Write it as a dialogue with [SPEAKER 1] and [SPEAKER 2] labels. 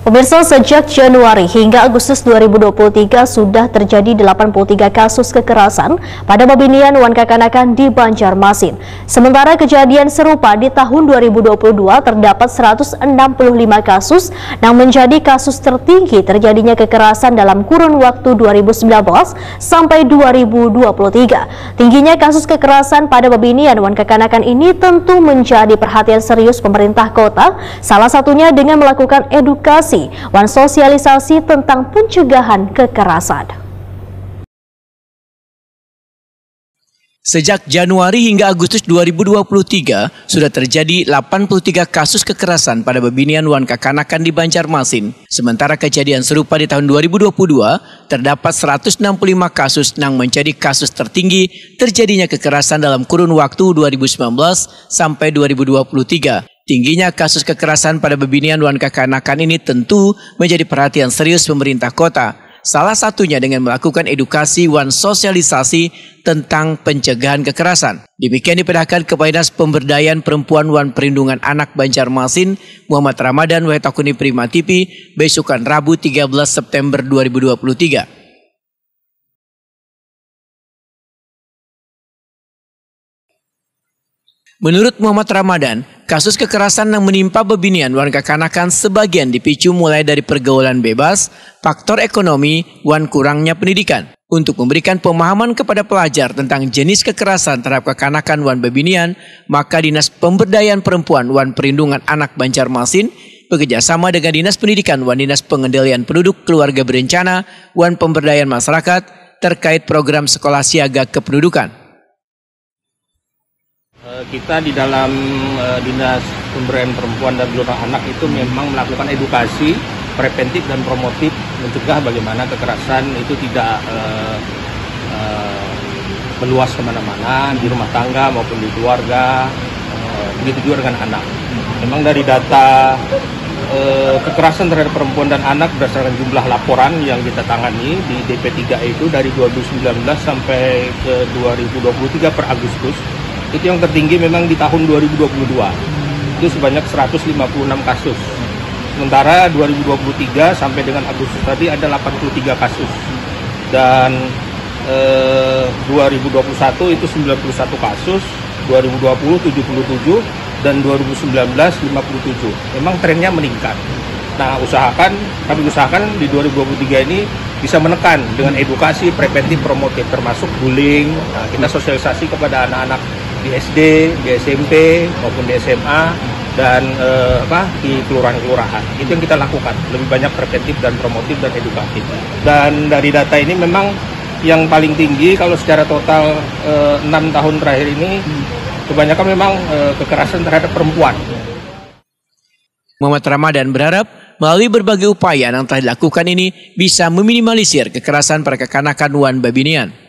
[SPEAKER 1] Pemirsa, sejak Januari hingga Agustus 2023 sudah terjadi 83 kasus kekerasan pada babinian wan kekanakan di Banjarmasin. Sementara kejadian serupa di tahun 2022 terdapat 165 kasus yang menjadi kasus tertinggi terjadinya kekerasan dalam kurun waktu 2019 sampai 2023. Tingginya kasus kekerasan pada babinian wan kekanakan ini tentu menjadi perhatian serius pemerintah kota, salah satunya dengan melakukan edukasi dan sosialisasi tentang pencegahan kekerasan.
[SPEAKER 2] Sejak Januari hingga Agustus 2023, sudah terjadi 83 kasus kekerasan pada babinian wan kekanakan di Banjarmasin. Sementara kejadian serupa di tahun 2022, terdapat 165 kasus yang menjadi kasus tertinggi terjadinya kekerasan dalam kurun waktu 2019 sampai 2023. Tingginya kasus kekerasan pada babinian wan kekanakan ini tentu menjadi perhatian serius pemerintah kota. Salah satunya dengan melakukan edukasi wan sosialisasi tentang pencegahan kekerasan. Demikian diperintahkan Kepala Dinas Pemberdayaan Perempuan wan Perlindungan Anak Banjarmasin, Muhammad Ramadan Wahetakuni Prima TV, besukan Rabu 13 September 2023. Menurut Muhammad Ramadan, kasus kekerasan yang menimpa babinian wan kekanakan sebagian dipicu mulai dari pergaulan bebas, faktor ekonomi, wan kurangnya pendidikan. Untuk memberikan pemahaman kepada pelajar tentang jenis kekerasan terhadap kekanakan wan babinian, maka Dinas Pemberdayaan Perempuan wan Perlindungan Anak Banjarmasin bekerjasama dengan Dinas Pendidikan wan Dinas Pengendalian Penduduk Keluarga Berencana wan Pemberdayaan Masyarakat terkait program sekolah siaga kependudukan.
[SPEAKER 3] Kita di dalam Dinas Pemberdayaan Perempuan dan Perlindungan Anak itu memang melakukan edukasi preventif dan promotif mencegah bagaimana kekerasan itu tidak meluas kemana-mana di rumah tangga maupun di keluarga, begitu juga dengan anak. Memang dari data kekerasan terhadap perempuan dan anak berdasarkan jumlah laporan yang kita tangani di DP3 itu dari 2019 sampai ke 2023 per Agustus, itu yang tertinggi memang di tahun 2022, itu sebanyak 156 kasus. Sementara 2023 sampai dengan Agustus tadi ada 83 kasus. Dan 2021 itu 91 kasus, 2020 77, dan 2019 57. Memang trennya meningkat. Nah, kami usahakan di 2023 ini bisa menekan dengan edukasi preventif promotif termasuk bullying. Nah, kita sosialisasi kepada anak-anak di SD, di SMP maupun di SMA dan di kelurahan-kelurahan. Itu yang kita lakukan, lebih banyak preventif dan promotif dan edukatif. Dan dari data ini memang yang paling tinggi kalau secara total 6 tahun terakhir ini kebanyakan memang kekerasan terhadap perempuan.
[SPEAKER 2] Muhammad Ramadan berharap melalui berbagai upaya yang telah dilakukan ini bisa meminimalisir kekerasan pada kekanakan wan babinian.